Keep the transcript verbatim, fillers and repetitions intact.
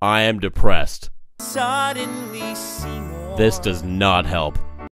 I am depressed. Suddenly Seymour. This does not help.